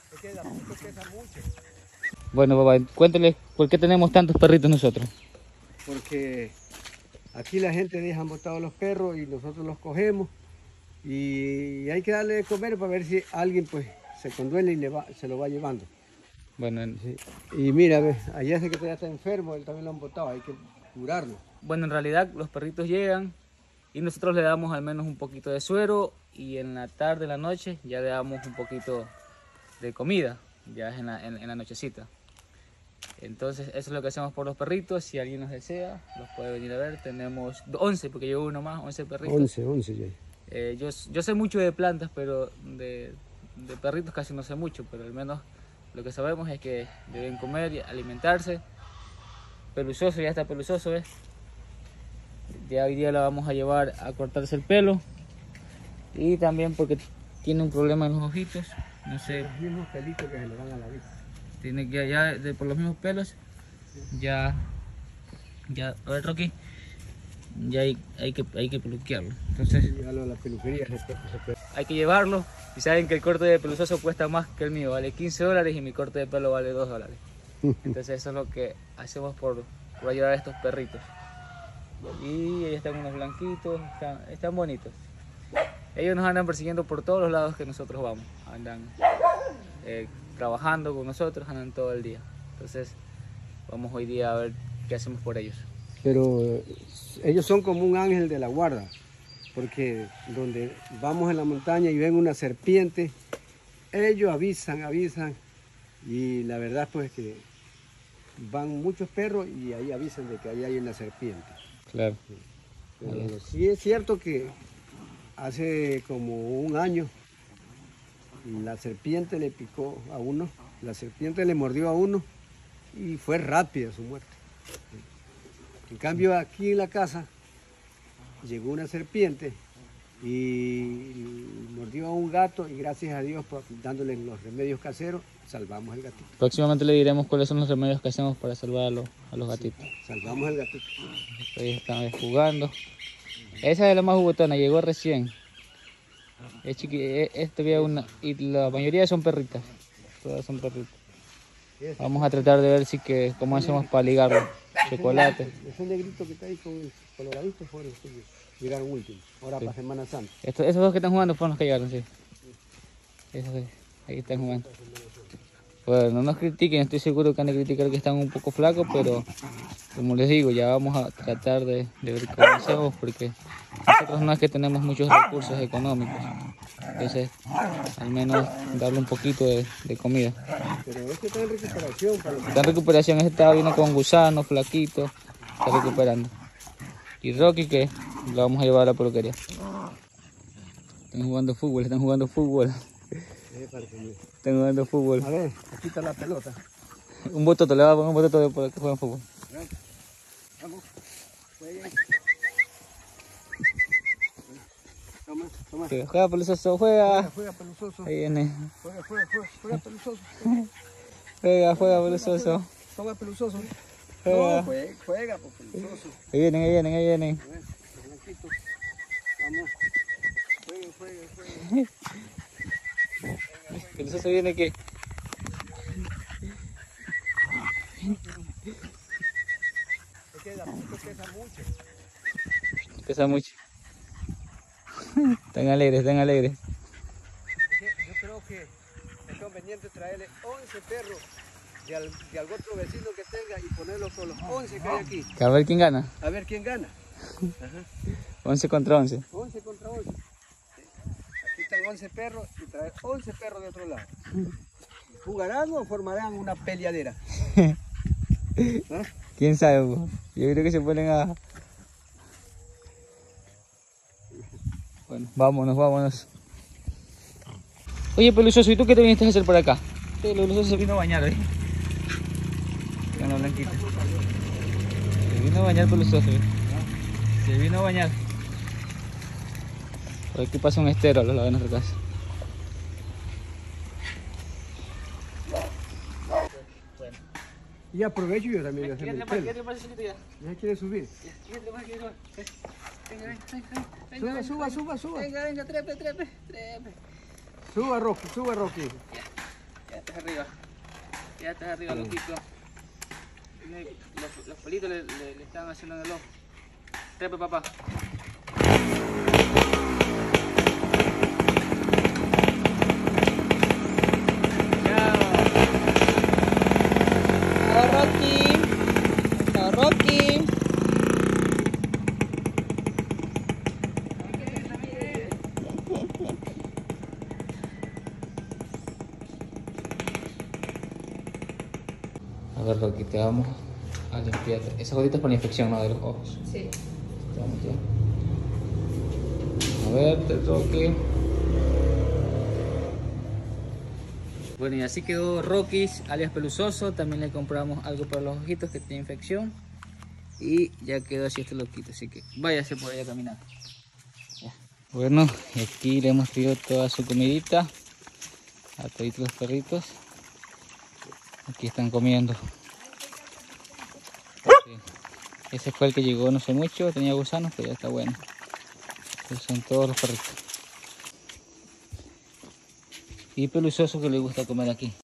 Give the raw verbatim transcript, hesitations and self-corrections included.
Es que la puta pesa mucho. Bueno, papá, cuéntale por qué tenemos tantos perritos nosotros. Porque aquí la gente deja botados los perros y nosotros los cogemos. Y hay que darle de comer para ver si alguien pues se conduele y le va, se lo va llevando. Bueno, Sí. Y mira, ve, allá ese que todavía está enfermo, él también lo han botado, hay que curarlo. bueno, en realidad los perritos llegan y nosotros le damos al menos un poquito de suero y en la tarde, en la noche, ya le damos un poquito de comida, ya es en la, en, en la nochecita. Entonces eso es lo que hacemos por los perritos. Si alguien nos desea, los puede venir a ver. Tenemos once, porque llevo uno más, once perritos. once, once ya. Eh, yo, yo sé mucho de plantas, pero de, de perritos casi no sé mucho, pero al menos lo que sabemos es que deben comer y alimentarse. Peluzoso, ya está peluzoso, ¿ves? Ya hoy día la vamos a llevar a cortarse el pelo. Y también porque tiene un problema en los ojitos. No sé. Los mismos pelitos que se le van a la vista. Tiene que ya de, por los mismos pelos. Ya. Ya. A ver, Rocky. Ya hay, hay que hay que peluquearlo. Entonces. Llevarlo a la peluquería. Se puede, se puede. Hay que llevarlo. Y saben que el corte de peluzoso cuesta más que el mío. Vale quince dólares y mi corte de pelo vale dos dólares. Entonces eso es lo que hacemos por, por ayudar a estos perritos. Y ahí están unos blanquitos, están, están bonitos. Ellos nos andan persiguiendo por todos los lados que nosotros vamos. Andan eh, trabajando con nosotros, andan todo el día. Entonces vamos hoy día a ver qué hacemos por ellos. Pero eh, ellos son como un ángel de la guarda. Porque donde vamos en la montaña y ven una serpiente, ellos avisan, avisan. Y la verdad pues que van muchos perros y ahí avisan de que ahí hay una serpiente. Claro. Pero sí es cierto que hace como un año la serpiente le picó a uno, la serpiente le mordió a uno y fue rápida su muerte. En cambio aquí en la casa llegó una serpiente y mordió a un gato y gracias a Dios dándole los remedios caseros salvamos el gatito. Próximamente le diremos cuáles son los remedios que hacemos para salvar a los, a los gatitos. Sí, salvamos el gatito. Ahí están jugando. Esa es la más jugotona, llegó recién. Es chiqui, es, es todavía una, y la mayoría son perritas. Todas son perritas. Vamos a tratar de ver si que cómo hacemos para ligarlo. Chocolate. Ese negrito que está ahí con el coloradito fue el que llegaron último. Ahora sí. Para Semana Santa. Esto, esos dos que están jugando fueron los que llegaron, sí. Esos dos, ahí están jugando. Bueno, no nos critiquen, estoy seguro que han de criticar que están un poco flacos, pero como les digo, ya vamos a tratar de, de ver cómo hacemos, porque nosotros no es que tenemos muchos recursos económicos. Entonces, al menos darle un poquito de, de comida. Pero este está en recuperación. Para está en recuperación, este está viendo con gusanos, flaquito, está recuperando. Y Rocky, que lo vamos a llevar a la peluquería. Están jugando fútbol, están jugando fútbol. Están jugando fútbol. A ver, aquí está la pelota. Un bototo, le va a poner un bototo de por que juegan fútbol. Vamos, jueguen. Toma, toma. Juega peluzoso, juega. Juega, juega peluzoso. Ahí viene. Juega, juega, juega, juega peluzoso. Juega, juega peluzoso. Toma peluzoso. Juega. No, juega, juega por peluzoso. Ahí vienen, ahí vienen, ahí vienen. Vamos. Juega, juega, juega. Peluzoso viene que. Es que la puta pesa mucho. Pesa mucho. Están alegres, están alegres. Es que yo creo que es conveniente traerle once perros de, al, de algún otro vecino que tenga y ponerlos con los once que hay aquí. A ver quién gana. A ver quién gana. Ajá. once contra once. once contra once. Aquí están once perros y traer once perros de otro lado. ¿Jugarán o formarán una peleadera? ¿Ah? ¿Quién sabe? Yo creo que se ponen a... Bueno, vámonos, vámonos. Oye, peluzoso, ¿y tú qué te viniste a hacer por acá? Sí, el peluzoso se vino a bañar, ¿eh? Con la blanquita. Se vino a bañar peluzoso, ¿eh? Se vino a bañar. Por aquí pasa un estero a los lados de nuestra casa. Y aprovecho yo también de hacer mi pelo. Ya ¿Ya quiere subir? Suba, suba, suba, suba. Venga, venga, trepe, trepe, trepe. Suba, Rocky, suba, Rocky. Ya estás arriba, loquito. Los, los pelitos le, le, le estaban haciendo en el ojo. Trepe, papá. Chao, Rocky. Chao, Rocky. A ver, Rocky, te vamos a limpiar. Esas gotitas para la infección, ¿no? De los ojos. Sí. Te vamos ya. A ver, te toque. Bueno, y así quedó Rocky, alias Pelusoso. También le compramos algo para los ojitos que tiene infección. Y ya quedó así este loquito, así que váyase por allá a caminar. Ya. Bueno, y aquí le hemos traído toda su comidita a todos los perritos. Aquí están comiendo. Sí. Ese fue el que llegó no sé mucho, tenía gusanos, pero ya está bueno. Estos son todos los perritos. Y Pelusoso que le gusta comer aquí.